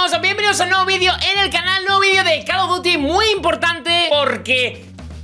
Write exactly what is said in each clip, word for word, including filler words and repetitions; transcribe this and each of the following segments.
cosas, bienvenidos a un nuevo vídeo en el canal, nuevo vídeo de Call of Duty, muy importante porque...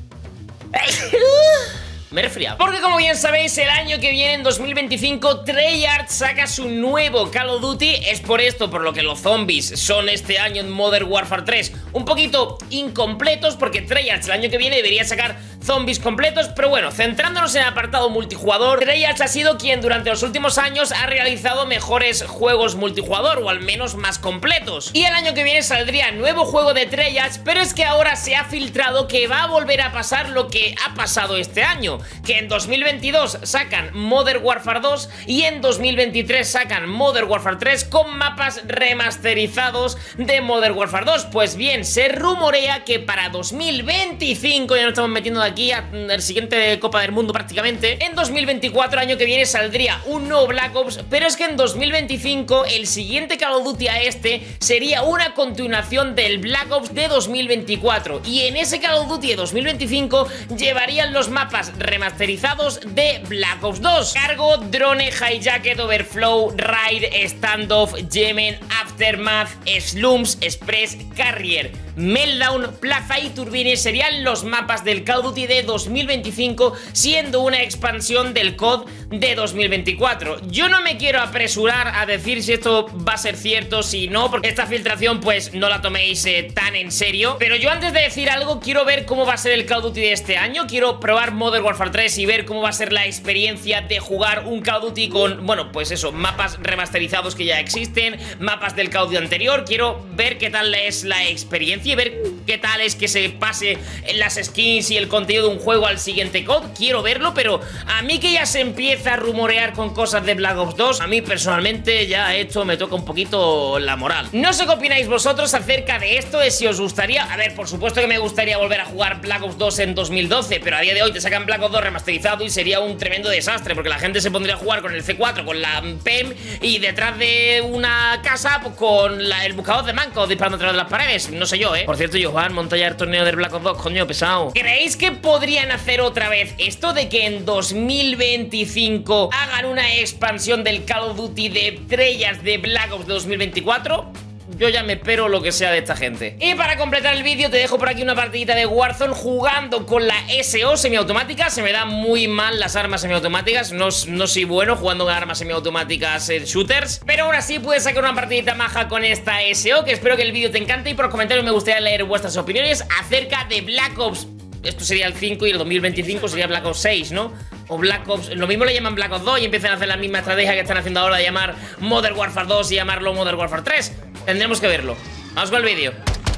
Me he resfriado. Porque como bien sabéis, el año que viene, en dos mil veinticinco, Treyarch saca su nuevo Call of Duty. Es por esto por lo que los zombies son este año en Modern Warfare tres un poquito incompletos, porque Treyarch el año que viene debería sacar zombies completos. Pero bueno, centrándonos en el apartado multijugador, Treyarch ha sido quien durante los últimos años ha realizado mejores juegos multijugador, o al menos más completos. Y el año que viene saldría nuevo juego de Treyarch, pero es que ahora se ha filtrado que va a volver a pasar lo que ha pasado este año, que en dos mil veintidós sacan Modern Warfare dos y en dos mil veintitrés sacan Modern Warfare tres con mapas remasterizados de Modern Warfare dos. Pues bien, se rumorea que para dos mil veinticinco, ya nos estamos metiendo de aquí al siguiente Copa del Mundo prácticamente, en dos mil veinticuatro, año que viene, saldría un nuevo Black Ops, pero es que en dos mil veinticinco el siguiente Call of Duty a este sería una continuación del Black Ops de dos mil veinticuatro, y en ese Call of Duty de dos mil veinticinco llevarían los mapas remasterizados de Black Ops dos: Cargo, Drone, Hijacked, Overflow, Raid, Standoff, Yemen, Aftermath, Slums, Express, Carrier, Meltdown, Plaza y Turbine serían los mapas del Call of Duty de dos mil veinticinco, siendo una expansión del C O D de dos mil veinticuatro. Yo no me quiero apresurar a decir si esto va a ser cierto, si no, porque esta filtración pues no la toméis eh, tan en serio. Pero yo, antes de decir algo, quiero ver cómo va a ser el Call of Duty de este año. Quiero probar Modern Warfare tres y ver cómo va a ser la experiencia de jugar un Call of Duty con, bueno, pues eso, mapas remasterizados que ya existen, mapas del Call of Duty anterior. Quiero ver qué tal es la experiencia y ver qué tal es que se pase en las skins y el contenido de un juego al siguiente C O D. Quiero verlo, pero a mí que ya se empieza a rumorear con cosas de Black Ops dos, a mí personalmente ya esto me toca un poquito la moral. No sé qué opináis vosotros acerca de esto, de si os gustaría. A ver, por supuesto que me gustaría volver a jugar Black Ops dos en dos mil doce, pero a día de hoy te sacan Black Ops dos remasterizado y sería un tremendo desastre, porque la gente se pondría a jugar con el C cuatro, con la P E M, y detrás de una casa pues con la, el buscador de mancos disparando a través de las paredes. No sé yo, ¿eh? Por cierto, Johan, monta ya el torneo del Black Ops dos, coño, pesado. ¿Creéis que podrían hacer otra vez esto de que en dos mil veinticinco hagan una expansión del Call of Duty de Treyarch de Black Ops de dos mil veinticuatro? Yo ya me espero lo que sea de esta gente. Y para completar el vídeo te dejo por aquí una partidita de Warzone jugando con la S O semiautomática. Se me dan muy mal las armas semiautomáticas. No, no soy bueno jugando con armas semiautomáticas en shooters, pero aún así puedes sacar una partidita maja con esta S O, que espero que el vídeo te encante. Y por los comentarios me gustaría leer vuestras opiniones acerca de Black Ops. Esto sería el cinco y el dos mil veinticinco sería Black Ops seis, ¿no? O Black Ops, lo mismo le llaman Black Ops dos y empiezan a hacer la misma estrategia que están haciendo ahora de llamar Modern Warfare dos y llamarlo Modern Warfare tres. Tendremos que verlo. Vamos con el vídeo.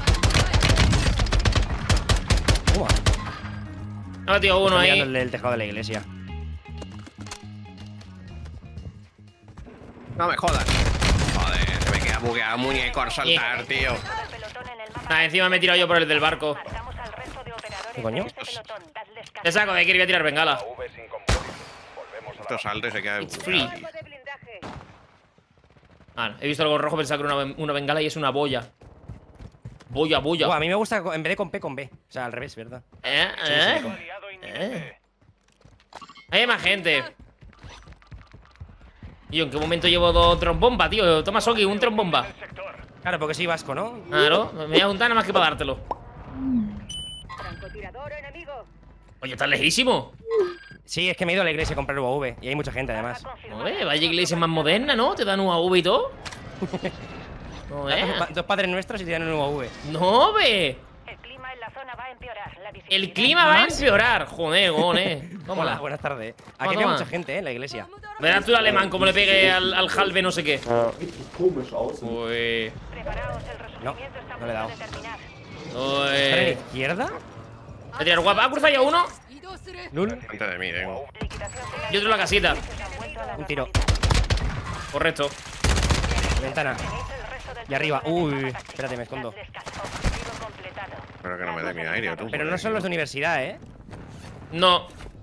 Ha metido uno ahí. El, el tejado de la iglesia. No me jodas. Joder, se me queda bugueado muñeco al saltar, tío. Ah, encima me he tirado yo por el del barco. ¿Qué coño? Te saco de aquí, voy a tirar bengala. Esto salta y se queda It's free. Ah, he visto algo rojo, pensaba que era una, una bengala y es una boya. Boya, boya. Buah, a mí me gusta en vez de con P, con B. O sea, al revés, ¿verdad? ¿Eh? Sí, ¿Eh? sí, con... ¿Eh? Hay más gente. ¿Y en qué momento llevo dos trombomba, tío? Toma, Soki, un trombomba. Claro, porque soy vasco, ¿no? Claro, me voy a juntar nada más que para dártelo. Oye, está lejísimo. Sí, es que me he ido a la iglesia a comprar U A V. Y hay mucha gente, además. Oye, vaya iglesia más moderna, ¿no? Te dan U A V y todo. No, eh. Dos padres nuestros y te dan un U A V. No, ve. El clima en la zona va a empeorar. La El clima va a empeorar. Joder, gon, eh. Hola, buenas tardes. Aquí Toma, había toma. mucha gente, eh, en la iglesia. Verás tú el alemán como le pegue al, al halve no sé qué. Uy. Preparaos, el No, resurgimiento está no le he dado. a punto de terminar. ¿Para la Uy. izquierda? Voy a tirar guapa. Ha cruzado ya uno. Lul. Antes de mí, tengo. Liquidación final. Y otro en la casita. Se han vuelto a la Un tiro. normalidad. Correcto. Ventana. Tenéis el resto del Y arriba. programa Uy, en táctica. espérate, me escondo. Dadles caza. Objetivo completado. Espero que no me dé mi aire, tú. Pero no son los de universidad, eh. No.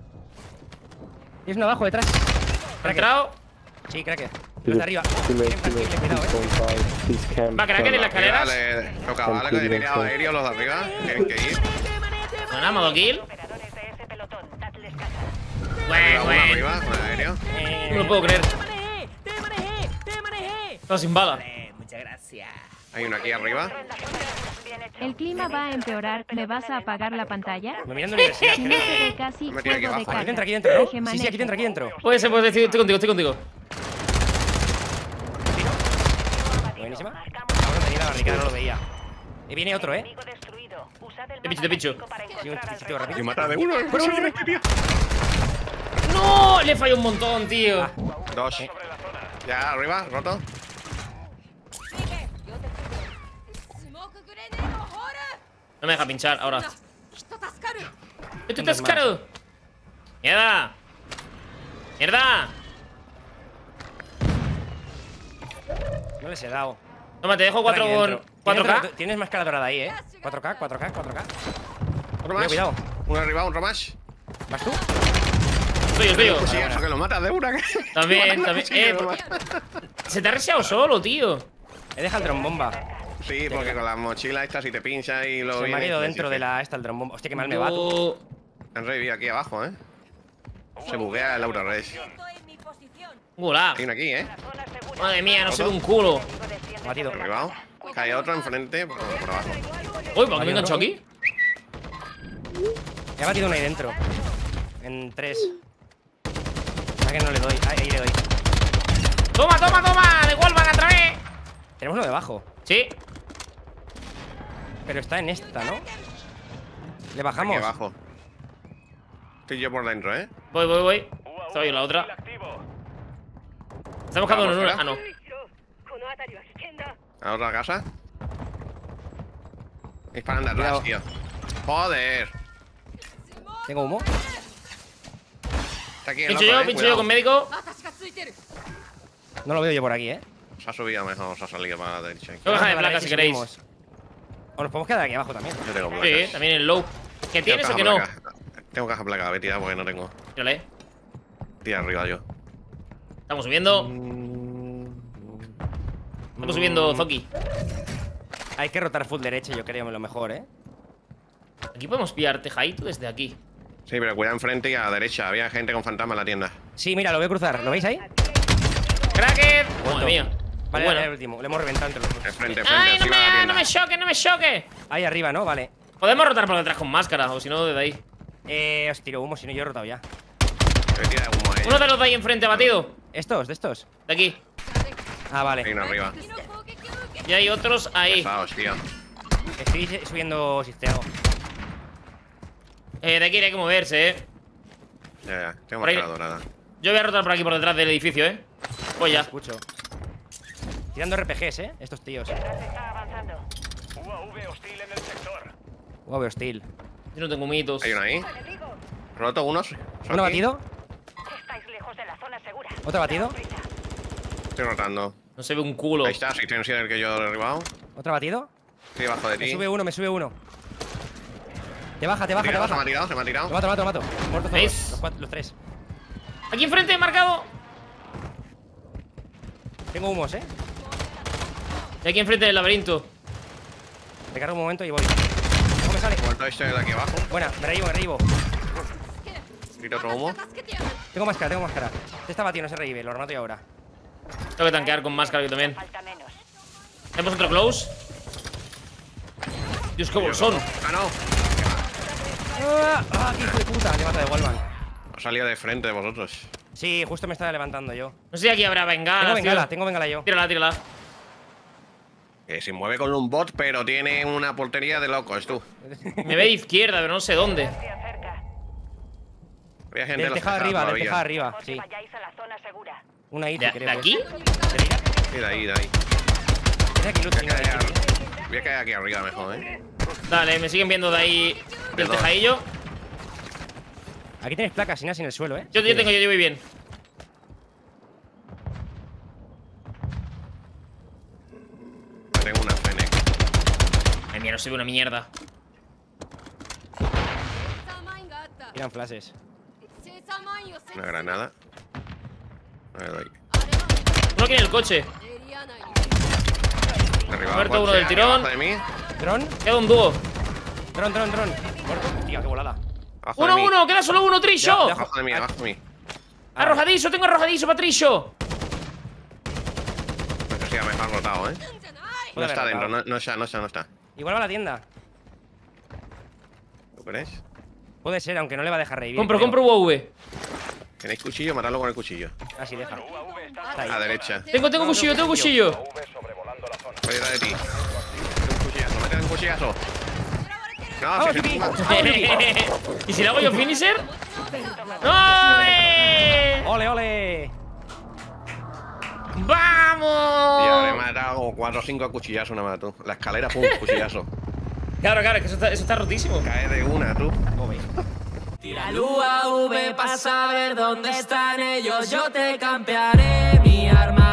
Y es uno abajo, detrás. ¿Ha entrado? Sí, cracker. Los de arriba. Bien, tranquilo, cuidado, eh. Va, cracker en las escaleras. Vale, toca, vale, que he tirado aéreo los de arriba. Tienen que ir. Bueno, modo kill. Operadores de ese pelotón. Dadles caza. Bueno, Uno bueno. arriba, un aéreo. No lo puedo creer. Está sin bala. Muchas gracias. Hay uno aquí arriba. Bien hecho. El clima va a empeorar. ¿Me vas a apagar la pantalla? Me mirando universidad. Si no se ve casi Me tira aquí juego de abajo. carga. Aquí dentro, aquí dentro, ¿no? Eje Sí, sí, manejo. aquí dentro, aquí dentro. Puede ser, puede ser, estoy contigo, estoy contigo. Buenísima. Marcamos Cabrón, tenía la barricada, no lo veía. Y viene otro, ¿eh? enemigo destruido. Usad el Te picho, mapa te picho. táctico para Sí, un encontrar al chiquitito resto rápido. Y mata de uno. ¡No! Le falló un montón, tío. Ah. Dos. Ya, arriba, roto. No me deja pinchar ahora. ¡Esto está caro! ¡Mierda! ¡Mierda! No les he dado. Toma, te dejo cuatro Aquí con dentro. cuatro Tienes- K. Tienes máscara dorada ahí, ¿eh? cuatro K, cuatro K, cuatro K. Otro Cuidado, más. cuidado. Uno arriba, otro más. ¿Vas tú? Tuyo, tuyo. Pues sí, eso que lo mata de una. También, también. Sí, que Eh, lo por- mata. se te ha reseado solo, tío. He dejado el dron bomba. Sí, porque con las mochilas estas si te pincha y lo Se me ha vienes, ido pues, dentro sí, de sí. la esta el dron bomba. Hostia, qué mal me va tú. Yo- Han revivido aquí abajo, ¿eh? Se buguea el Aura Race. Gulag. Hay uno aquí, ¿eh? zona segura. Madre mía, no se ve un culo. Enemigo desciende Batido. sobre la Derribado. zona. Cae otro enfrente, por, por abajo. Uy, ¿por qué me he enganchado aquí? Me ha batido uno ahí dentro. En tres. ¿A que no le doy? Ahí, ahí le doy. ¡Toma, toma, toma! ¡De Wallbang otra vez! Tenemos uno debajo. Sí. Pero está en esta, ¿no? Le Aquí bajamos. abajo. Estoy yo por dentro, ¿eh? Voy, voy, voy. Estaba yo en la otra. Está buscando Vamos, uno. fuera. Ah, no. A otra casa. Disparan de atrás, Cuidado. tío. Joder. Tengo humo. Está aquí el Pincho otro, yo, eh, pincho cuidado. yo con médico. No lo veo yo por aquí, ¿eh? Se ha subido mejor, se ha salido para la derecha. Yo caja de Vale, placa ahí si sí queréis. subimos. O nos podemos quedar aquí abajo también. Yo tengo placas. Sí, también el low. ¿Que tienes Tengo o que caja no? placa. Tengo caja placa, voy a tirar porque no tengo. Tírale. Tira arriba yo. Estamos subiendo. Estamos subiendo, Zoki. Hay que rotar full derecha, yo creo, lo mejor, ¿eh? Aquí podemos pillar tejadito desde aquí. Sí, pero cuidado enfrente y a la derecha. Había gente con fantasma en la tienda. Sí, mira, lo voy a cruzar. ¿Lo veis ahí? ¡Cracker! Muerto. Madre mía. Vale, Bueno. vale, el último. Le hemos reventado entre los dos. Enfrente, enfrente, ¡Ay, no encima de la me, tienda. no me choque, no me choque! Ahí arriba, ¿no? Vale. Podemos rotar por detrás con máscara, o si no, desde ahí. Eh, os tiro humo, si no yo he rotado ya. Voy a tirar humo a Uno ellos. de los de ahí enfrente, batido. ¿Estos? ¿De estos? De aquí. Ah, vale. Hay uno arriba. Y hay otros ahí. Pesados, tío. Estoy subiendo sisteado. Eh, de aquí hay que moverse, eh. Ya, ya. Tengo Por ahí. máscara dorada. Yo voy a rotar por aquí, por detrás del edificio, eh. Pues ya. Escucho. Tirando R P Gs, ¿eh? Estos tíos. Gas está avanzando. Wow, hostil. Yo no tengo mitos. Hay uno ahí. Roto unos. ¿Uno batido? Estáis lejos de la zona segura. ¿Otro batido? Estoy rotando. No se ve un culo. Ahí está, asistencia del que yo he derribado. ¿Otro batido? Estoy debajo de Me ti. sube uno, me sube uno. Te baja, te baja, te Tirado, se me baja. ha tirado, se me ha tirado. Lo mato, lo mato, lo mato. Muertos todos. ¿Veis? Los, cuatro, los tres. Aquí enfrente, marcado. Tengo humos, ¿eh? Y aquí enfrente del laberinto. Recargo un momento y voy. ¿Cómo me sale? Muerto este de aquí abajo. Buena, me reíbo, me reíbo. Tiro otro humo. Tengo máscara, tengo máscara. Este está batido, no se revive, lo remato yo ahora. Tengo que tanquear con máscara yo también. Falta menos. Tenemos otro close. Dios, qué bolsón. Ah, no. ¡Ah! ¡Ah, qué hijo de puta! Le mata de Wallman. Ha salido de frente de vosotros. Sí, justo me estaba levantando yo. No sé si aquí habrá bengala. Tengo tío. bengala, tengo bengala yo. Tírala, tírala. Que se mueve con un bot, pero tiene una portería de locos, tú. Me ve de izquierda, pero no sé dónde. Se acerca. Había gente en Del los tejado tejados arriba, del todavía. tejado arriba, Mejor que sí. vayáis a la zona segura. Una I T, ¿De, creo. de que aquí? es. ¿Se mira? Sí, de ahí, de ahí. Tiene aquí luz, Voy a venga, caer, de voy a caer aquí arriba mejor, eh. Dale, me siguen viendo de ahí del dos. tejadillo. Aquí tienes placas, sin en el suelo, ¿eh? Yo, yo tengo, yo, yo voy bien. Tengo una Fennec. Ay, mía, no se ve una mierda. Tiran flashes. Una granada. No le doy. Uno aquí en el coche. Derribado Muerto el uno coche, del tirón. abajo de mí. ¿Dron? Queda un dúo. Dron, dron, dron. Muerto. Hostia, qué volada. Abajo de Uno, mí. uno, queda solo uno, Trillo. Ya, Abajo de mí, abajo de mí. Arrojadizo, tengo arrojadizo, Patricio. No sé si ya me ha rotado, eh. No está haber dentro, rotado. no, no está, no está, no está. Igual va a la tienda. ¿Lo crees? Puede ser, aunque no le va a dejar revivir. Compro, creo. compro U A V. ¿Tenéis cuchillo? Matadlo con el cuchillo. Ah, sí, deja. Está ahí. A la derecha. Tengo, tengo cuchillo, tengo cuchillo. Voy detrás de ti. Un cuchillazo, métele un cuchillazo. No, Vamos, si Tipi. se... ¿Y si le hago yo finisher? ¡No! eh! ¡Ole, ole! Ya, le he ¡Vamos! matado como cuatro o cinco cuchillazos nada más, tú. La escalera, pum, cuchillazo. Claro, claro, es que eso está, eso está rotísimo. Cae de una, tú. Tira el U A V para saber dónde están ellos. Yo te campearé mi arma.